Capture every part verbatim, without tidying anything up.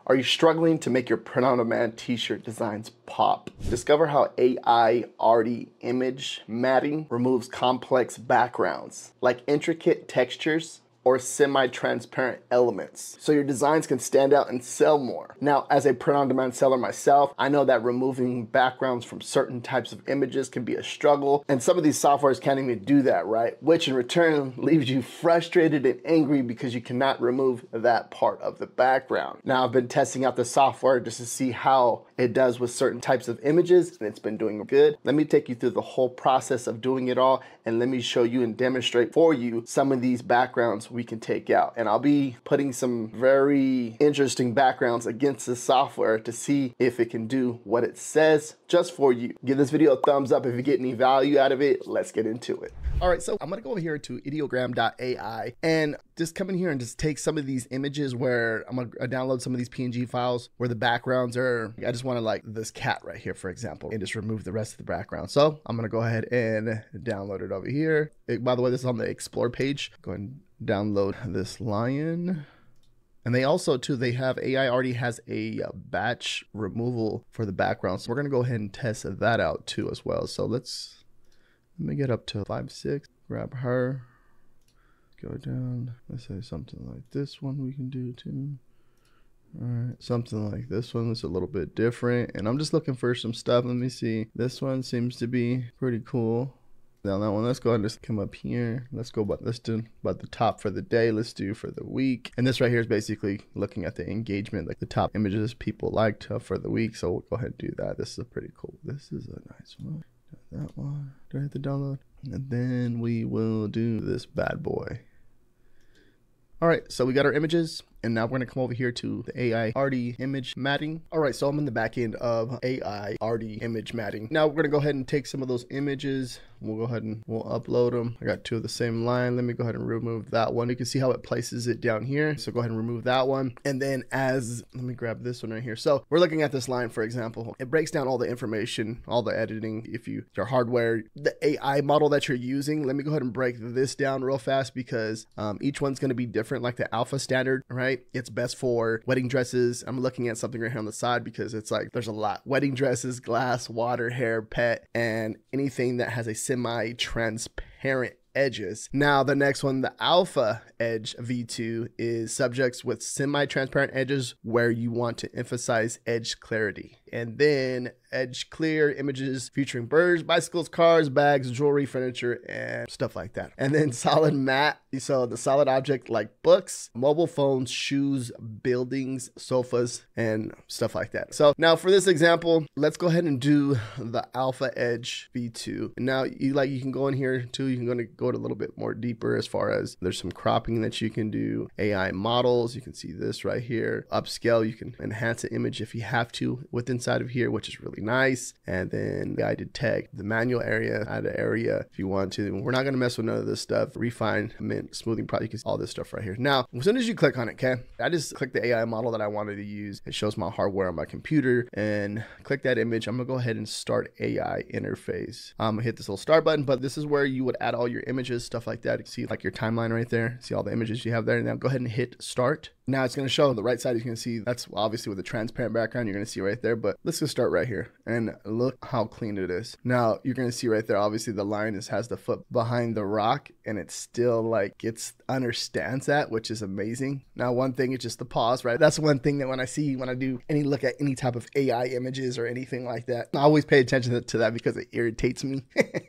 Are you struggling to make your print-on-demand t-shirt designs pop? Discover how A I Arty image matting removes complex backgrounds, like intricate textures or semi-transparent elements, so your designs can stand out and sell more. Now, as a print-on-demand seller myself, I know that removing backgrounds from certain types of images can be a struggle, and some of these softwares can't even do that, right? Which in return leaves you frustrated and angry because you cannot remove that part of the background. Now, I've been testing out the software just to see how it does with certain types of images, and it's been doing good. Let me take you through the whole process of doing it all, and let me show you and demonstrate for you some of these backgrounds we can take out. And I'll be putting some very interesting backgrounds against the software to see if it can do what it says just for you. Give this video a thumbs up if you get any value out of it. Let's get into it. All right, so I'm gonna go over here to ideogram dot A I and just come in here and just take some of these images where I'm gonna download some of these P N G files where the backgrounds are, I just wanna like this cat right here, for example, and just remove the rest of the background. So I'm gonna go ahead and download it over here. It, by the way, this is on the explore page. Go ahead and download this lion. And they also too, they have A I already has a batch removal for the background. So we're gonna go ahead and test that out too as well. So let's, let me get up to five, six, grab her, go down. Let's say something like this one we can do too. All right, something like this one is a little bit different. And I'm just looking for some stuff. Let me see. This one seems to be pretty cool. Now that one, let's go ahead and just come up here. Let's go about, let's do about the top for the day. Let's do for the week. And this right here is basically looking at the engagement, like the top images people liked uh, for the week. So we'll go ahead and do that. This is a pretty cool. This is a nice one. That one. Do I hit the download? And then we will do this bad boy. All right, so we got our images, and now we're gonna come over here to the A I Arty image matting. All right, so I'm in the back end of A I Arty image matting. Now we're gonna go ahead and take some of those images. We'll go ahead and we'll upload them. I got two of the same line. Let me go ahead and remove that one. You can see how it places it down here. So go ahead and remove that one. And then as, let me grab this one right here. So we're looking at this line, for example. It breaks down all the information, all the editing. If you, your hardware, the A I model that you're using, let me go ahead and break this down real fast because um, each one's gonna be different, like the alpha standard, right? It's best for wedding dresses. I'm looking at something right here on the side because it's like, there's a lot. Wedding dresses, glass, water, hair, pet, and anything that has a semi-transparent edges. Now the next one, the alpha edge V two, is subjects with semi-transparent edges where you want to emphasize edge clarity. And then edge clear images featuring birds, bicycles, cars, bags, jewelry, furniture, and stuff like that. And then solid matte, so the solid object like books, mobile phones, shoes, buildings, sofas, and stuff like that. So now for this example, let's go ahead and do the alpha edge V two. And now you like you can go in here too, you can go, to go a little bit more deeper as far as there's some cropping that you can do, A I models, you can see this right here, upscale, you can enhance the image if you have to with inside of here, which is really nice. And then guided tech, the manual area, add an area if you want to. We're not going to mess with none of this stuff. Refine, mint, smoothing, probably you can see all this stuff right here. Now, as soon as you click on it, okay, I just click the A I model that I wanted to use. It shows my hardware on my computer and click that image. I'm gonna go ahead and start A I interface. I'm gonna hit this little start button, but this is where you would add all your images, stuff like that. You see like your timeline right there. See all the images you have there. Now go ahead and hit start. Now it's going to show on the right side. You can see that's obviously with a transparent background. You're going to see right there, but let's just start right here and look how clean it is. Now you're going to see right there, obviously the line is has the foot behind the rock and it still like it's understands that, which is amazing. Now one thing is just the pause, right? That's one thing that when I see, when I do any look at any type of A I images or anything like that, I always pay attention to that because it irritates me.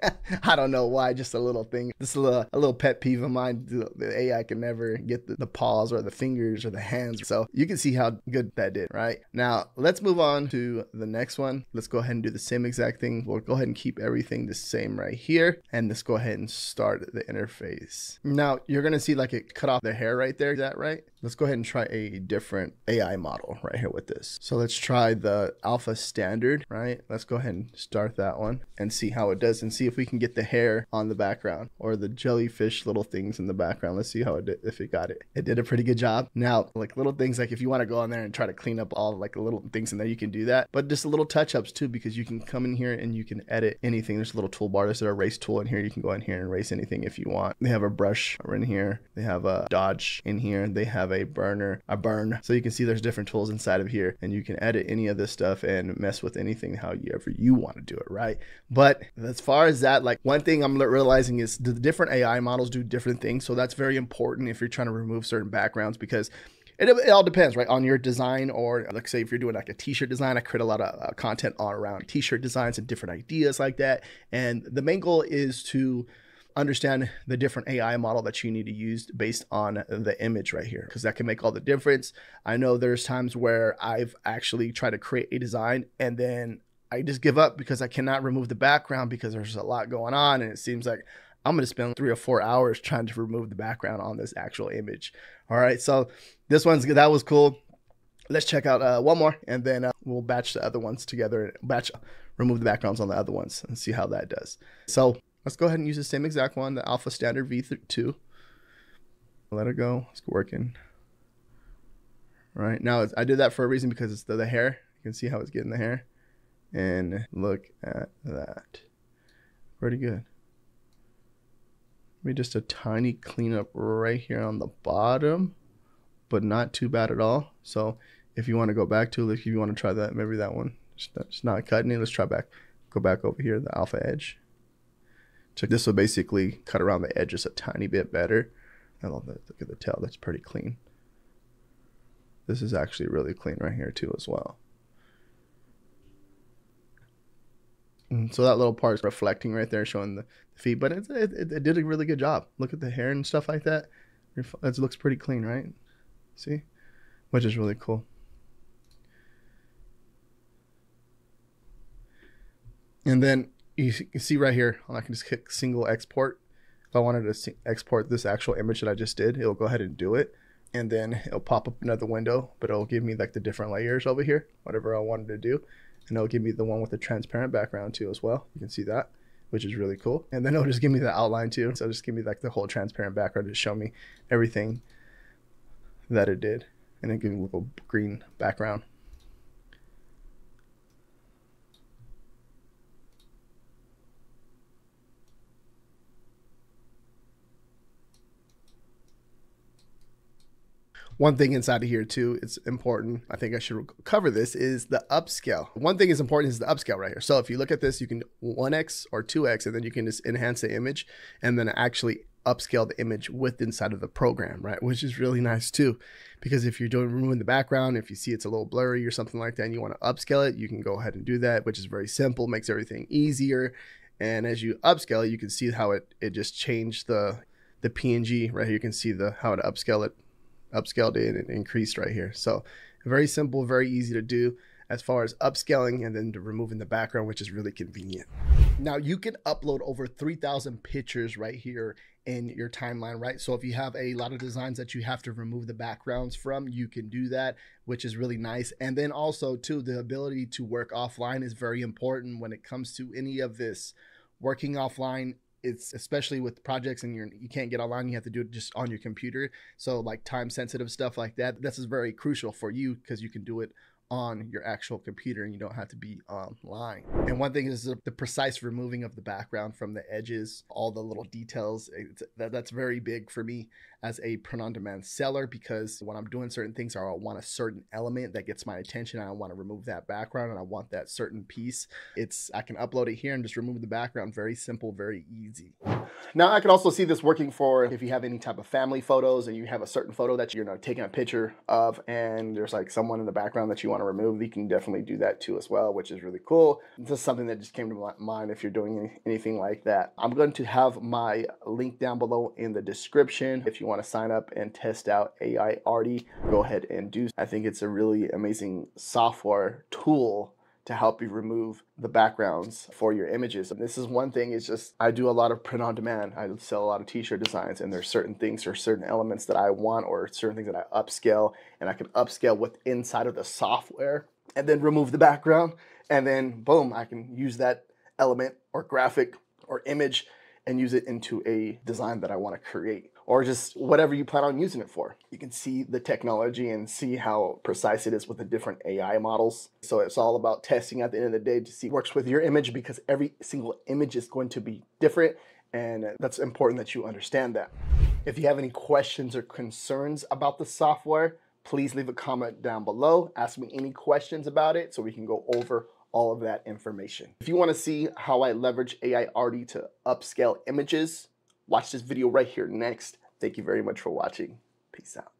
I don't know why, just a little thing. This is a little, a little pet peeve of mine. The, the A I can never get the, the pause or the fingers or the hands. So you can see how good that did, right? Now let's move on to the next one. Let's go ahead and do the same exact thing. We'll go ahead and keep everything the same right here. And let's go ahead and start the interface. Now you're going to see like it cut off the hair right there. Is that right? Let's go ahead and try a different A I model right here with this. So let's try the alpha standard, right? Let's go ahead and start that one and see how it does and see if we can get the hair on the background or the jellyfish little things in the background. Let's see how it did, if it got it. It did a pretty good job. Now, like little things, like if you want to go on there and try to clean up all like the little things in there, you can do that. that. But just a little touch ups too, because you can come in here and you can edit anything. There's a little toolbar. There's an erase tool in here. You can go in here and erase anything if you want. They have a brush in here. They have a dodge in here. They have a burner, a burn. So you can see there's different tools inside of here, and you can edit any of this stuff and mess with anything however you want to do it, right? But as far as that, like one thing I'm realizing is the different A I models do different things. So that's very important if you're trying to remove certain backgrounds, because It, it all depends, right, on your design. Or like say if you're doing like a t-shirt design, I create a lot of uh, content all around t-shirt designs and different ideas like that. And the main goal is to understand the different A I model that you need to use based on the image right here, because that can make all the difference. I know there's times where I've actually tried to create a design and then I just give up because I cannot remove the background because there's a lot going on, and it seems like I'm going to spend three or four hours trying to remove the background on this actual image. All right. So this one's good. That was cool. Let's check out uh, one more, and then uh, we'll batch the other ones together, batch, remove the backgrounds on the other ones and see how that does. So let's go ahead and use the same exact one, the Alpha Standard V two. Let it go. It's working. All right. Now it's, I did that for a reason, because it's the, the hair. You can see how it's getting the hair. And look at that. Pretty good. Maybe just a tiny cleanup right here on the bottom, but not too bad at all. So if you want to go back to, like if you want to try that, maybe that one, it's not cutting it. Let's try back, go back over here, the alpha edge. So this will basically cut around the edge just a tiny bit better. I love that. Look at the tail, that's pretty clean. This is actually really clean right here too as well. And so that little part is reflecting right there, showing the feet, but it, it, it did a really good job. Look at the hair and stuff like that. It looks pretty clean, right? See? Which is really cool. And then you can see right here, I can just click single export. If I wanted to export this actual image that I just did, it'll go ahead and do it. And then it'll pop up another window, but it'll give me like the different layers over here, whatever I wanted to do. And it'll give me the one with the transparent background too as well. You can see that, which is really cool. And then it'll just give me the outline too. So just give me like the whole transparent background to show me everything that it did. And then give me a little green background. One thing inside of here too, it's important, I think I should cover this, is the upscale. One thing is important is the upscale right here. So if you look at this, you can one X or two X, and then you can just enhance the image and then actually upscale the image with inside of the program, right? Which is really nice too, because if you're doing removing the background, if you see it's a little blurry or something like that and you want to upscale it, you can go ahead and do that, which is very simple, makes everything easier. And as you upscale it, you can see how it, it just changed the, the P N G right here. You can see the how to upscale it. Upscaled it and increased right here. So very simple, very easy to do as far as upscaling, and then to removing the background, which is really convenient. Now you can upload over three thousand pictures right here in your timeline, right? So if you have a lot of designs that you have to remove the backgrounds from, you can do that, which is really nice. And then also too, the ability to work offline is very important when it comes to any of this. Working offline, it's especially with projects and you're, you can't get online, you have to do it just on your computer. So like time sensitive stuff like that, this is very crucial for you because you can do it on your actual computer and you don't have to be online. And one thing is the precise removing of the background from the edges, all the little details. It's, that, that's very big for me as a print-on-demand seller, because when I'm doing certain things, I want a certain element that gets my attention and I want to remove that background and I want that certain piece. It's I can upload it here and just remove the background. Very simple, very easy. Now I can also see this working for if you have any type of family photos and you have a certain photo that you're you know, taking a picture of and there's like someone in the background that you want to remove. You can definitely do that too as well, which is really cool. This is something that just came to my mind if you're doing any, anything like that. I'm going to have my link down below in the description. If you want to sign up and test out A I Arty, go ahead and do. I think it's a really amazing software tool to help you remove the backgrounds for your images. And this is one thing, is just, I do a lot of print on demand. I sell a lot of t-shirt designs, and there's certain things or certain elements that I want or certain things that I upscale, and I can upscale with inside of the software and then remove the background. And then boom, I can use that element or graphic or image and use it into a design that I want to create. or just whatever you plan on using it for. You can see the technology and see how precise it is with the different A I models. So it's all about testing at the end of the day to see what works with your image, because every single image is going to be different, and that's important that you understand that. If you have any questions or concerns about the software, please leave a comment down below. Ask me any questions about it so we can go over all of that information. If you want to see how I leverage A I Arty to upscale images, watch this video right here next. Thank you very much for watching. Peace out.